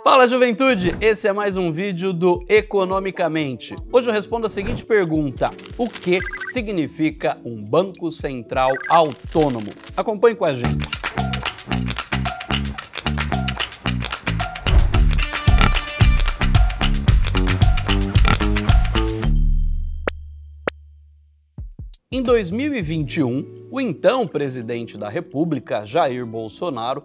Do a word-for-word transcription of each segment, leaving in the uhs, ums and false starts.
Fala, juventude! Esse é mais um vídeo do Economicamente. Hoje eu respondo a seguinte pergunta: o que significa um banco central autônomo? Acompanhe com a gente. Em dois mil e vinte e um, o então presidente da República, Jair Bolsonaro,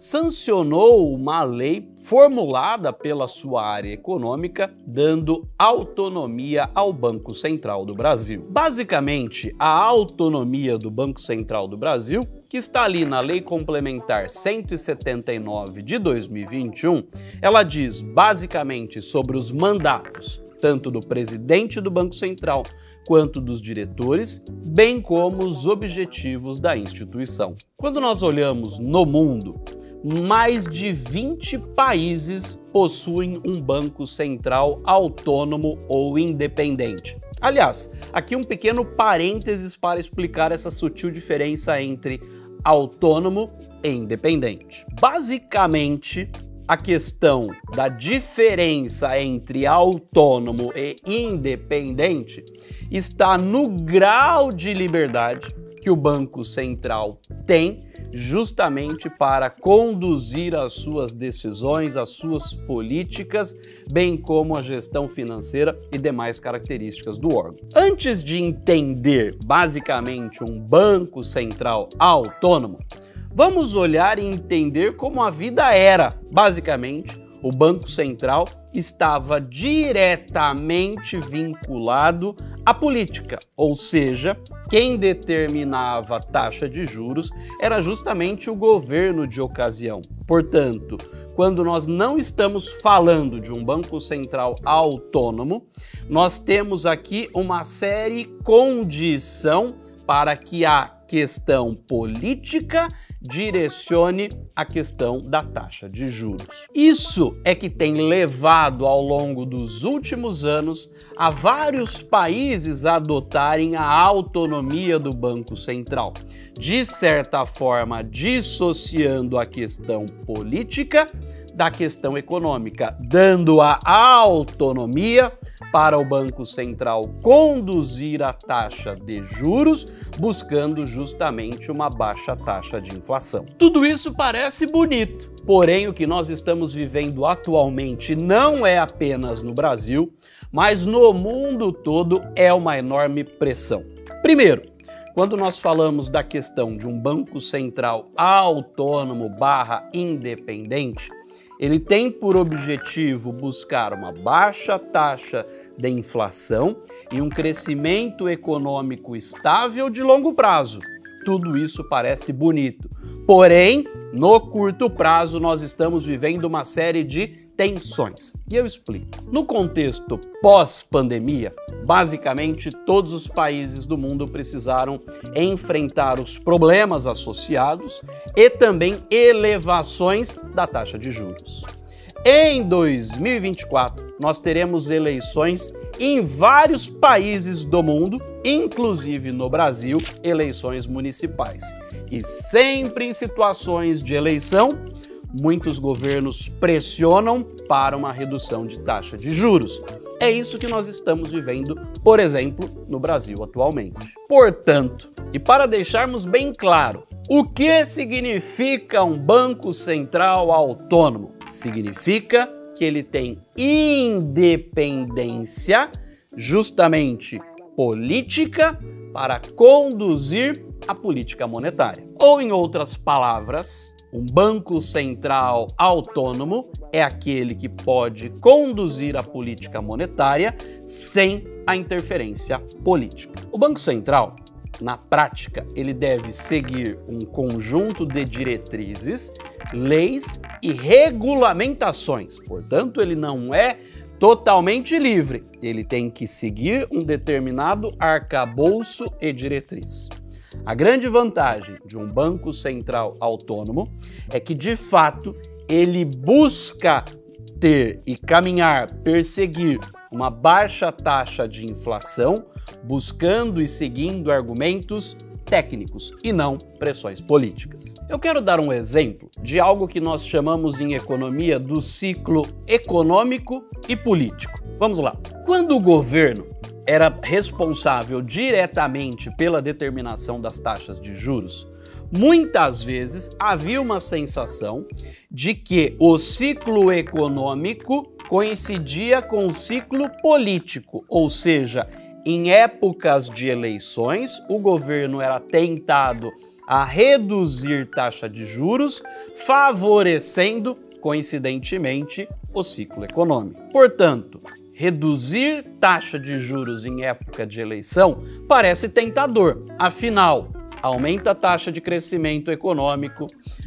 sancionou uma lei formulada pela sua área econômica, dando autonomia ao Banco Central do Brasil. Basicamente, a autonomia do Banco Central do Brasil, que está ali na Lei Complementar cento e setenta e nove de dois mil e vinte e um, ela diz basicamente sobre os mandatos tanto do presidente do Banco Central quanto dos diretores, bem como os objetivos da instituição. Quando nós olhamos no mundo, mais de vinte países possuem um banco central autônomo ou independente. Aliás, aqui um pequeno parênteses para explicar essa sutil diferença entre autônomo e independente. Basicamente, a questão da diferença entre autônomo e independente está no grau de liberdade que o Banco Central tem justamente para conduzir as suas decisões, as suas políticas, bem como a gestão financeira e demais características do órgão. Antes de entender basicamente um Banco Central autônomo, vamos olhar e entender como a vida era. Basicamente, o Banco Central estava diretamente vinculado à política, ou seja, quem determinava a taxa de juros era justamente o governo de ocasião. Portanto, quando nós não estamos falando de um Banco Central autônomo, nós temos aqui uma série condição para que a questão política direcione a questão da taxa de juros. Isso é que tem levado ao longo dos últimos anos a vários países adotarem a autonomia do Banco Central, de certa forma dissociando a questão política da questão econômica, dando a autonomia para o Banco Central conduzir a taxa de juros, buscando justamente uma baixa taxa de inflação. Tudo isso parece bonito, porém o que nós estamos vivendo atualmente não é apenas no Brasil, mas no mundo todo é uma enorme pressão. Primeiro, quando nós falamos da questão de um Banco Central autônomo barra independente, ele tem por objetivo buscar uma baixa taxa de inflação e um crescimento econômico estável de longo prazo. Tudo isso parece bonito. Porém, no curto prazo, nós estamos vivendo uma série de tensões. E eu explico. No contexto pós-pandemia, basicamente todos os países do mundo precisaram enfrentar os problemas associados e também elevações da taxa de juros. Em dois mil e vinte e quatro, nós teremos eleições em vários países do mundo, inclusive no Brasil, eleições municipais. E sempre em situações de eleição, muitos governos pressionam para uma redução de taxa de juros. É isso que nós estamos vivendo, por exemplo, no Brasil atualmente. Portanto, e para deixarmos bem claro, o que significa um Banco Central autônomo? Significa que ele tem independência, justamente política, para conduzir a política monetária. Ou, em outras palavras, um banco central autônomo é aquele que pode conduzir a política monetária sem a interferência política. O Banco Central, na prática, ele deve seguir um conjunto de diretrizes, leis e regulamentações. Portanto, ele não é totalmente livre. Ele tem que seguir um determinado arcabouço e diretriz. A grande vantagem de um banco central autônomo é que, de fato, ele busca ter e caminhar, perseguir uma baixa taxa de inflação, buscando e seguindo argumentos técnicos e não pressões políticas. Eu quero dar um exemplo de algo que nós chamamos em economia do ciclo econômico e político. Vamos lá. Quando o governo era responsável diretamente pela determinação das taxas de juros, muitas vezes havia uma sensação de que o ciclo econômico coincidia com o ciclo político, ou seja, em épocas de eleições, o governo era tentado a reduzir taxa de juros, favorecendo, coincidentemente, o ciclo econômico. Portanto, reduzir taxa de juros em época de eleição parece tentador, afinal, aumenta a taxa de crescimento econômico,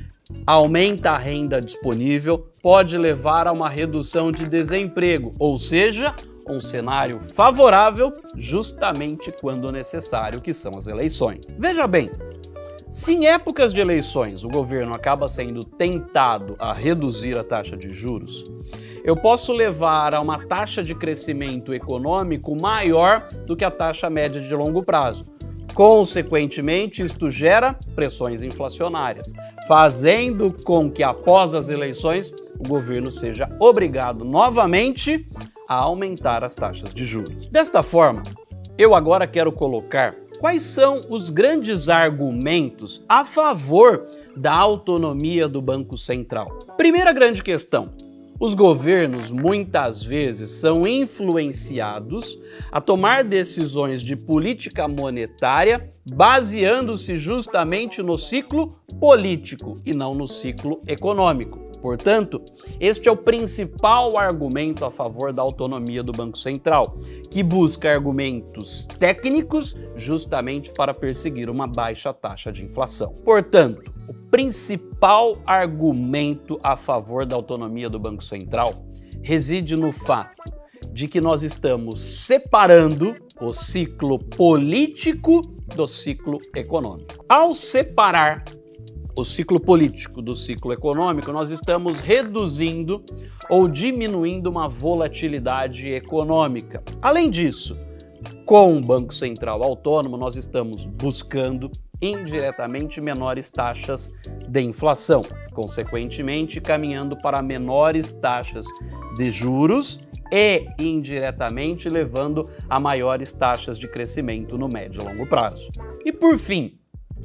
aumenta a renda disponível, pode levar a uma redução de desemprego, ou seja, um cenário favorável justamente quando necessário, que são as eleições. Veja bem, se em épocas de eleições o governo acaba sendo tentado a reduzir a taxa de juros, eu posso levar a uma taxa de crescimento econômico maior do que a taxa média de longo prazo. Consequentemente, isto gera pressões inflacionárias, fazendo com que após as eleições o governo seja obrigado novamente a aumentar as taxas de juros. Desta forma, eu agora quero colocar quais são os grandes argumentos a favor da autonomia do Banco Central. Primeira grande questão: os governos muitas vezes são influenciados a tomar decisões de política monetária baseando-se justamente no ciclo político e não no ciclo econômico. Portanto, este é o principal argumento a favor da autonomia do Banco Central, que busca argumentos técnicos justamente para perseguir uma baixa taxa de inflação. Portanto, o principal argumento a favor da autonomia do Banco Central reside no fato de que nós estamos separando o ciclo político do ciclo econômico. Ao separar o ciclo político do ciclo econômico, nós estamos reduzindo ou diminuindo uma volatilidade econômica. Além disso, com o Banco Central autônomo, nós estamos buscando indiretamente menores taxas de inflação, consequentemente caminhando para menores taxas de juros e indiretamente levando a maiores taxas de crescimento no médio e longo prazo. E por fim,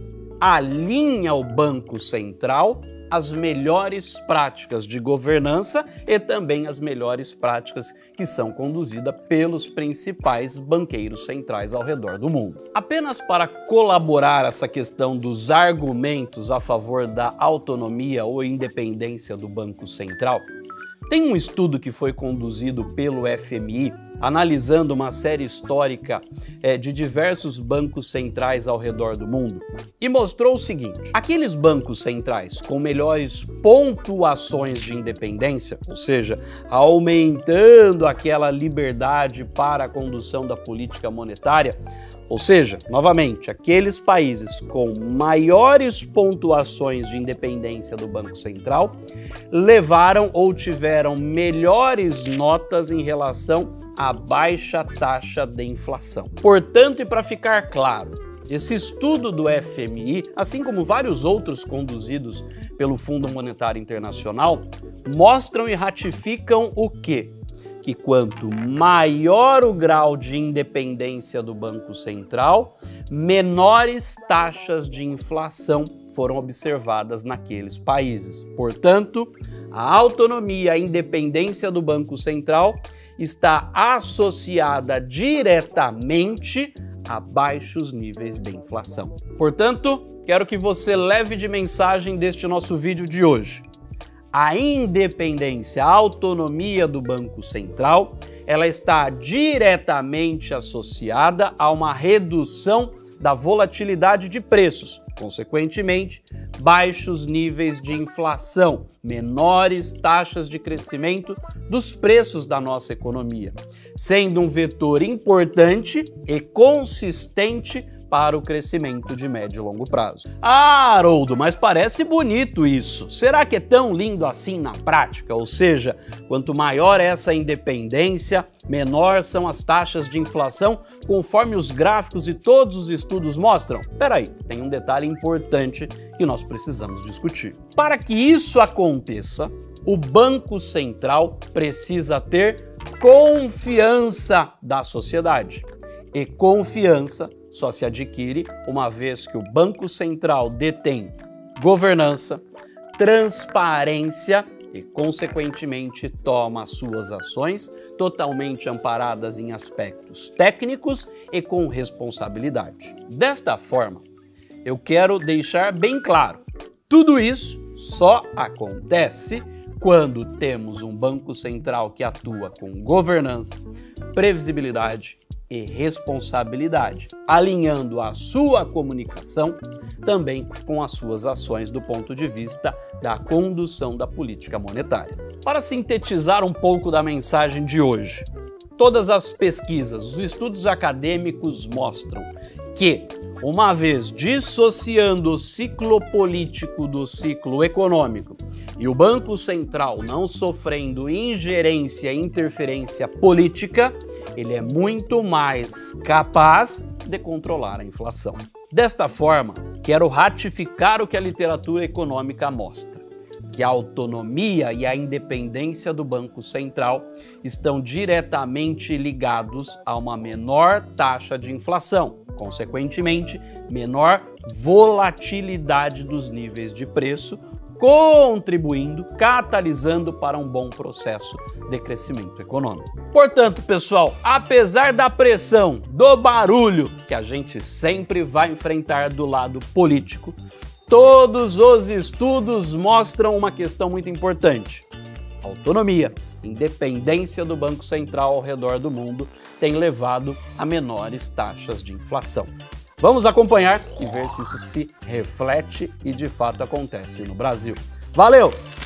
alinha o Banco Central as melhores práticas de governança e também as melhores práticas que são conduzidas pelos principais banqueiros centrais ao redor do mundo. Apenas para colaborar essa questão dos argumentos a favor da autonomia ou independência do Banco Central, tem um estudo que foi conduzido pelo F M I, analisando uma série histórica é, de diversos bancos centrais ao redor do mundo, e mostrou o seguinte: aqueles bancos centrais com melhores pontuações de independência, ou seja, aumentando aquela liberdade para a condução da política monetária, ou seja, novamente, aqueles países com maiores pontuações de independência do Banco Central levaram ou tiveram melhores notas em relação à baixa taxa de inflação. Portanto, e para ficar claro, esse estudo do F M I, assim como vários outros conduzidos pelo Fundo Monetário Internacional, mostram e ratificam o quê? Que quanto maior o grau de independência do Banco Central, menores taxas de inflação foram observadas naqueles países. Portanto, a autonomia, a independência do Banco Central está associada diretamente a baixos níveis de inflação. Portanto, quero que você leve de mensagem deste nosso vídeo de hoje: a independência, a autonomia do Banco Central, ela está diretamente associada a uma redução da volatilidade de preços, consequentemente, baixos níveis de inflação, menores taxas de crescimento dos preços da nossa economia, sendo um vetor importante e consistente para o crescimento de médio e longo prazo. Ah, Haroldo, mas parece bonito isso. Será que é tão lindo assim na prática? Ou seja, quanto maior essa independência, menor são as taxas de inflação, conforme os gráficos e todos os estudos mostram? Peraí, tem um detalhe importante que nós precisamos discutir. Para que isso aconteça, o Banco Central precisa ter confiança da sociedade. E confiança só se adquire uma vez que o Banco Central detém governança, transparência e, consequentemente, toma suas ações totalmente amparadas em aspectos técnicos e com responsabilidade. Desta forma, eu quero deixar bem claro, tudo isso só acontece quando temos um Banco Central que atua com governança, previsibilidade e responsabilidade, alinhando a sua comunicação também com as suas ações do ponto de vista da condução da política monetária. Para sintetizar um pouco da mensagem de hoje, todas as pesquisas, os estudos acadêmicos mostram que, uma vez dissociando o ciclo político do ciclo econômico e o Banco Central não sofrendo ingerência e interferência política, ele é muito mais capaz de controlar a inflação. Desta forma, quero ratificar o que a literatura econômica mostra, que a autonomia e a independência do Banco Central estão diretamente ligados a uma menor taxa de inflação, consequentemente, menor volatilidade dos níveis de preço, contribuindo, catalisando para um bom processo de crescimento econômico. Portanto, pessoal, apesar da pressão, do barulho que a gente sempre vai enfrentar do lado político, todos os estudos mostram uma questão muito importante. Autonomia, independência do Banco Central ao redor do mundo tem levado a menores taxas de inflação. Vamos acompanhar e ver se isso se reflete e de fato acontece no Brasil. Valeu!